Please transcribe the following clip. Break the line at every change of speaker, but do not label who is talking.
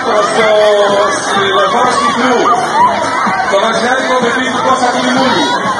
προς το Λεωφόρο Κυπρού, το Βαζιλιάδικο παιχνίδι του Κώστα Κουλιμούλη.